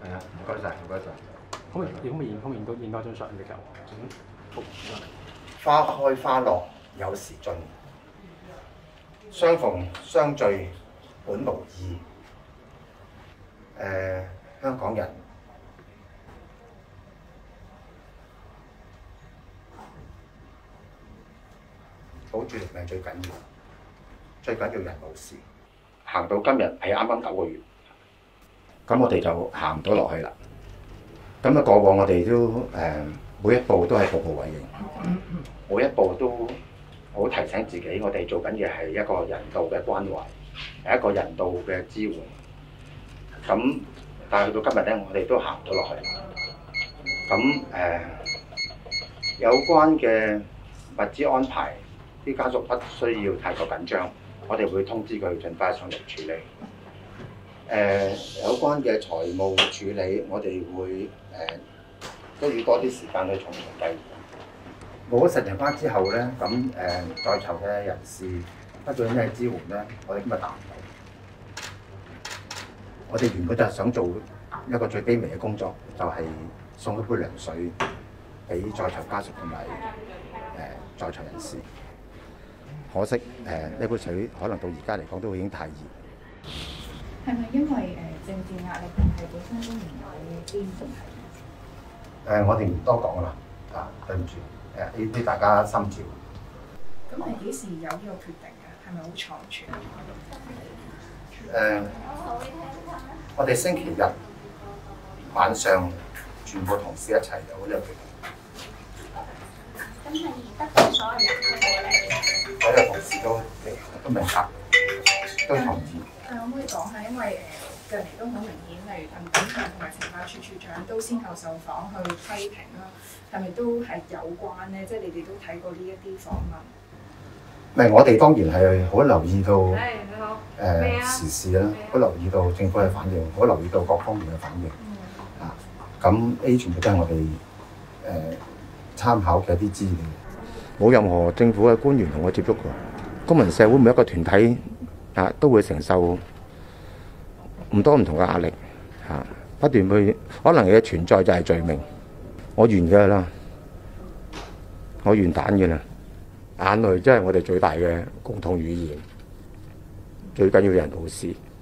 係啊，唔該晒，唔該晒。 可唔可以影多張相比較？ 花開花落有時盡，相逢相聚本無意。香港人保住條命最緊要，最緊要人冇事。行到今日係啱啱9個月，咁我哋就行唔到落去啦。咁啊，過往我哋都每一步都係步步為營，每一步都好提醒自己，我哋做緊嘢係一個人道嘅關懷，係一個人道嘅支援。咁但係去到今日咧，我哋都行唔到落去。咁有關嘅物資安排，啲家屬不需要太過緊張，我哋會通知佢盡快上嚟處理。有關嘅財務處理，我哋會都要多啲時間去從長計議。冇咗10人班之後咧，咁在囚嘅人士得到咩支援咧？我哋今日答唔到。我哋原本就係想做一個最卑微嘅工作，就係送一杯涼水俾在囚家屬同埋在囚人士。可惜呢杯水可能到而家嚟講都已經太熱。 係咪因為政治壓力定係本身都唔有啲問題？ 我哋唔多講啦，對唔住，呢啲大家心照。 咁係幾時有呢個決定嘅？係咪好倉促？ 我哋星期日晚上全部同事一齊有呢個決定。 咁係得到所有人嘅鼓勵， 所有同事都明白，都同意。 可唔可以講下？因為近嚟都好明顯，例如鄧炳強同埋懲教處處長都先後受訪去批評啦，係咪都係有關咧？即係你哋都睇過呢一啲訪問。 唔係，我哋當然係好留意到時事啦，好留意到政府嘅反應，好留意到各方面嘅反應。咁呢全部都係我哋參考嘅一啲資料。冇任何政府嘅官員同我接觸過。公民社會每一個團體都會承受唔同嘅壓力不斷去，可能你嘅存在就係罪名。我完㗎啦，我完蛋㗎啦。眼淚真係我哋最大嘅共同語言，最緊要有人冇事。